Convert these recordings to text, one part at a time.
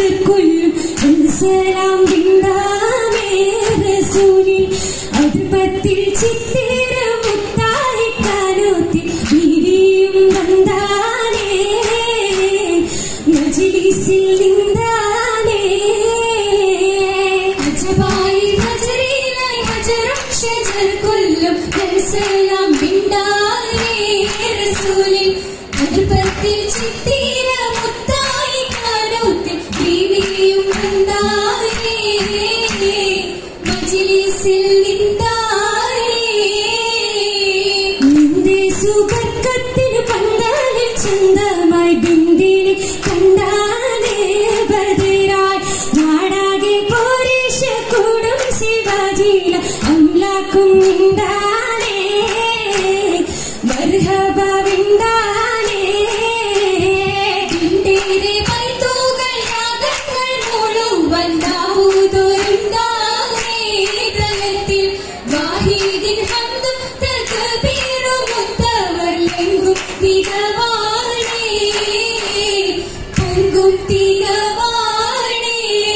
ശജർക്കൊല്ലും സലാം ബിന്ദാനേ റസൂലി അതുപത്തിൽ ചിത്തിര മുത്തായി കാനോത്തിൽ ബീവിയും വന്താനേ മജ്ലിസിൽ നിന്താനേ അജബായി ഹജറിലായി ഹജറും ശജർക്കൊല്ലും സലാം ബിന്ദാനേ റസൂലി അതുപത്തിൽ ചിത്തിര മുത്തായി കാനോത്തിൽ ബീവിയും വന്താനേ മജ്ലിസിൽ നിന്താനേ നിന്റെ സുബർക്കത്തിന് പന്താലിൽ ചന്തമായി ബിന്ദിനെ കണ്ടാനേ ബദറായി നാടാകെ പോരീശ കൂടും ശിവാജില അംലാക്കും നിന്താനേ മർഹബ വിന്താനേ നിന്റെ പൈതൂകൾ യാഗങ്ങൾ മുഴുവൻ ദാവൂദൊരുണ്ടാനേ ദലത്തിൽ വാഹിദിൻ ഹംദും തക്ബീറും മുത്തവല്ലെങ്കും തികവാണേ പൊങ്കും തികവാണേ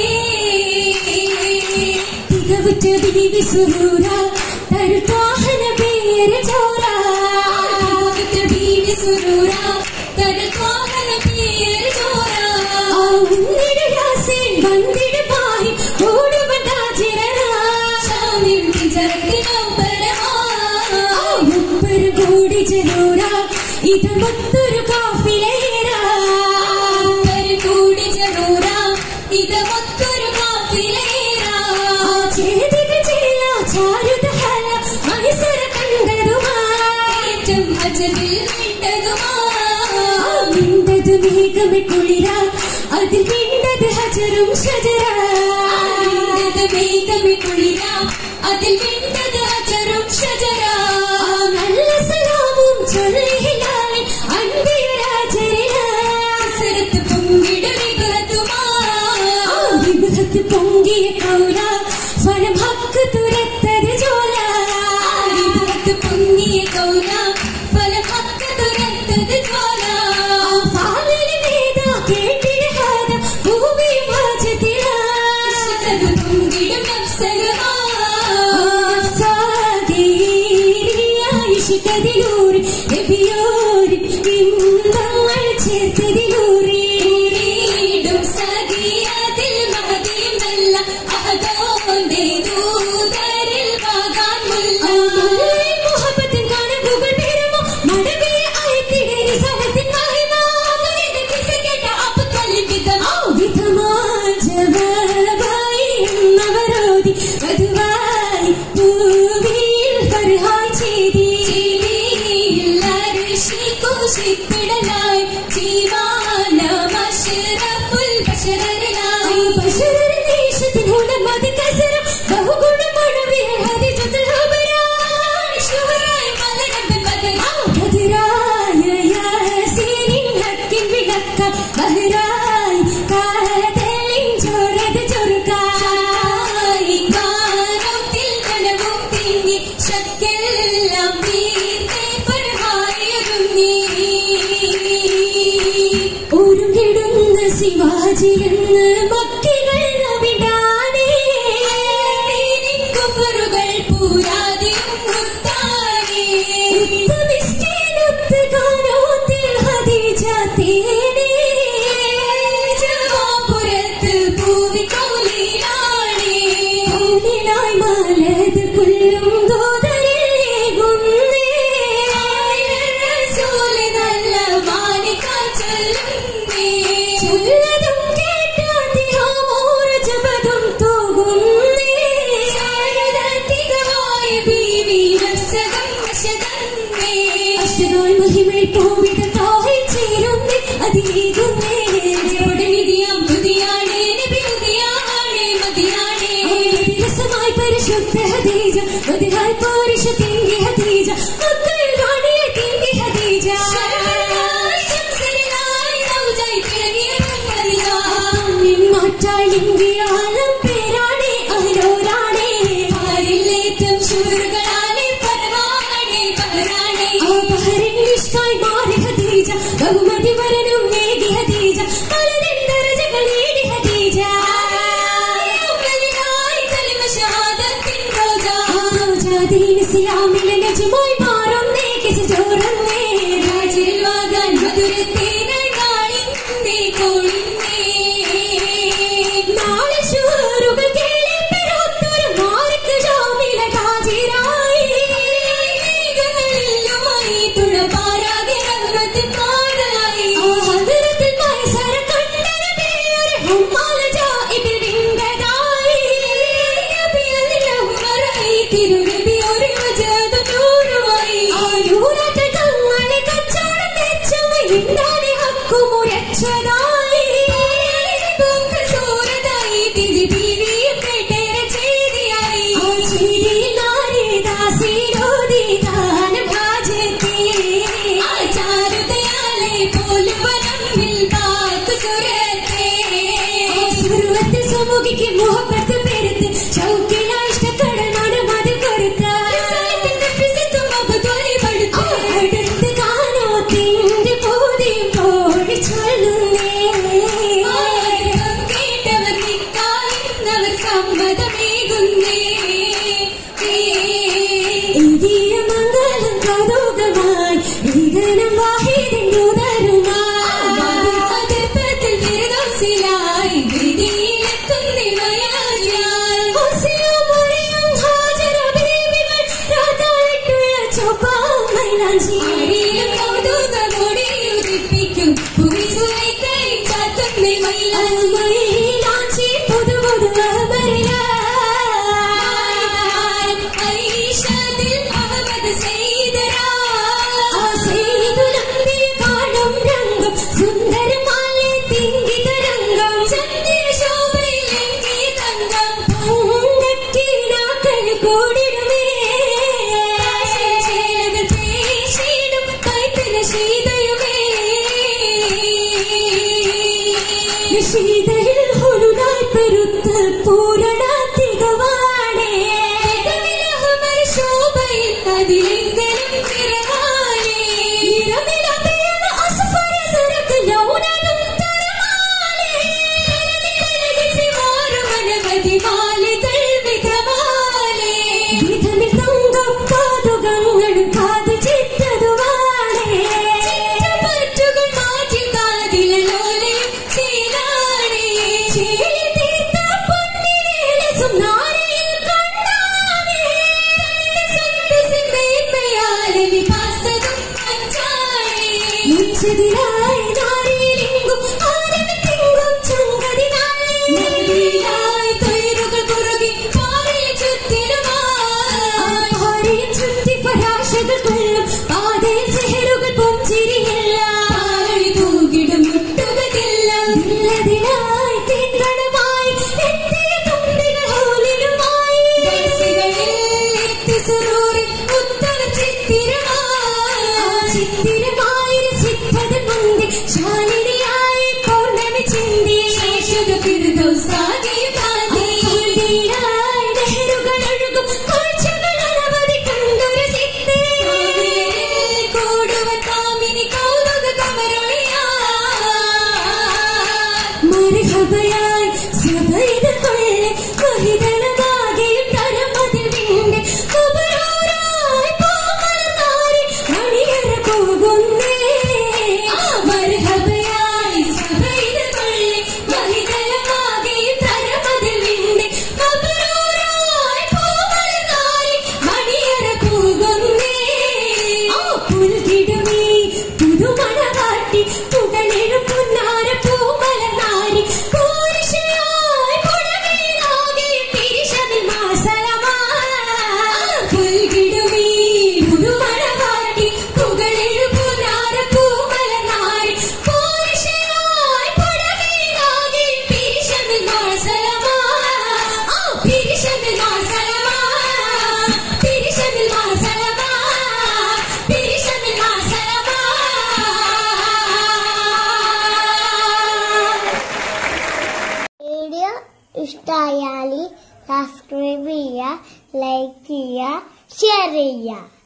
തികവുറ്റ ബീവി സുറൂര തരുത്വാഹന പേര് ചോര തികവുറ്റ ബീവി സുറൂര തരുത്വാഹന പേര് ചോര ഉന്നിട യാസീൻ വന്നിട പാഹി കൂടുവതാജിരനാ ശാമിൽ തിജറത്തിനൊപ്പരമാ മുപ്പർ കൂടി ജനൂര ഇത് മൊത്തൊരു കാഫിലേരാ മുപ്പർ കൂടി ജനൂര ഇത് മൊത്തൊരു കാഫിലേരാ ചേതിക ചേല ചാരുത ഹല മൈസര കണ്ടതുമാ ഏറ്റം അജബിൽ വിണ്ടതുമാ വിണ്ടതു മേഘമെ കുളിര അതിൽ വിണ്ടത് ഹജറും ഷജറ വിണ്ടത് മേഘമെ കുളിര അതിൽ വിണ്ടത് ഹജറും ഷജറ നല്ല സലാമും ചൊല്ലിഹിലാലെ അൻപിയുരാജരില സരത്ത് പൊങ്കിട വിഭത്തുമാ വിഭത്ത് പൊങ്കിയ കൗല ഫലം ഹക്ക് തുരത്തത് ജോല വിഭത്ത് പൊങ്ങിയ കൗല ഫലം ഹക്ക് തുരത്തത് ജോല ഫാലിന് വേദ കേട്ടിട ഹാദ ഭൂമിയും ഹാജത്തില ഇഷ്ടത് പൊങ്കിടും നഫ്സലുമാ ഇഷ്ടതിലൂറി നബിയോരി ബിംബങ്ങൾ ചേർത്തതിലൂറി ൂറിടും സഖിയതിൽ മഹദിയുമല്ല അഹദോന്റെ ദൂതരിൽ വാഗാൻ മുല്ല മുഹബത്തിൻ കണക്കുകൾ പെരുമോ മടവിയ ആയത്തിടേരി സഹത്തിൻ മഹിമ അങ്ങനെ കിസക്കേട്ട അബ്ദുൽ വിധമാ വിധമാ ജവാബായി എന്നവരോതി വധുവായി പൂവിൽ ഫർഹായ് ചെയ്തി ിടലായി ജീവാന മശ്റഫുൽ ബശറിലായി ബശറർ ദേശത്തിനുള്ള മതി കസരം ബഹുഗുണമണവിയ ഹദിജത്തുൽ ഹബറായി ശുഹറായി മലനബൻ ബദറായ യാസീനിൻ ഹക്കിൻ വിളക്ക ബഹറായി കാതലിൻ ചോരത് ചൊറുക്കായി കാനത്തിൽ കനവും തിങ്ങി ശക്കെല്ലാം വീർത്തെ ഫർഹായൊരുങ്ങി ഒരുങ്ങിടുന്ന ശിവാജിയെന്ന് മക്കികൾ നബിടാനേ കുഫറുകൾ പൂരാതിയും മുത്താനേ ഉത്തമിഷ്ടേനൊത്ത് കാനോത്തിൽ ഹദീജ തേനേ ജവാപുരത്ത് പൂവി കൗലിലാണേ കൗലിലായി മാലത് പുല്ലും ഗോതരേകുന്നേ റസൂല് നല്ല മാനിക ചൊല്ലുന്നേ ചൊല്ലതും കേട്ടാതിഹാമോര ജപതും തൂകുന്നേ സാരദാതികമായി ബീവി നഫ്സകം വശതന്നേ അശ്വനായി മഹിമയിൽ പൂവിത താഹിൽ ചേരുന്നേ അതിലേകുന്നേ ജോടനിധിയാം തുതിയാണേ നബി ഉദിയാണേ മദിയാണേ രസമായി പരിശുദ്ധ ഹദീജ മദിഹായി പോരിഷ തിങ്കി ഹദീജ മക്കൾ റാണിയ തിങ്കി ഹദീജ ശംസരിലായി സൗജായി തിളങ്ങിയ കണ്ണറിയ നിന്മാറ്റായി ലിംഗിയ ആലം പേരാണേ അഹലോരാണേ ആരില്ലേറ്റം ശുഭറുകളാണേ പരവാണേ പഹരാണേ ആ പഹരിൻ നിഷ്കായി മാറി ഹദീജ ബഹുമതി വരനും നേകി ഹദീജ പലതിൻ ദരജകൾ നേടി ഹദീജ ഇഷ്ടമായാൽ സബ്സ്ക്രൈബ് ചെയ്യുക, ലൈക്ക് ചെയ്യുക, ഷെയർ ചെയ്യുക.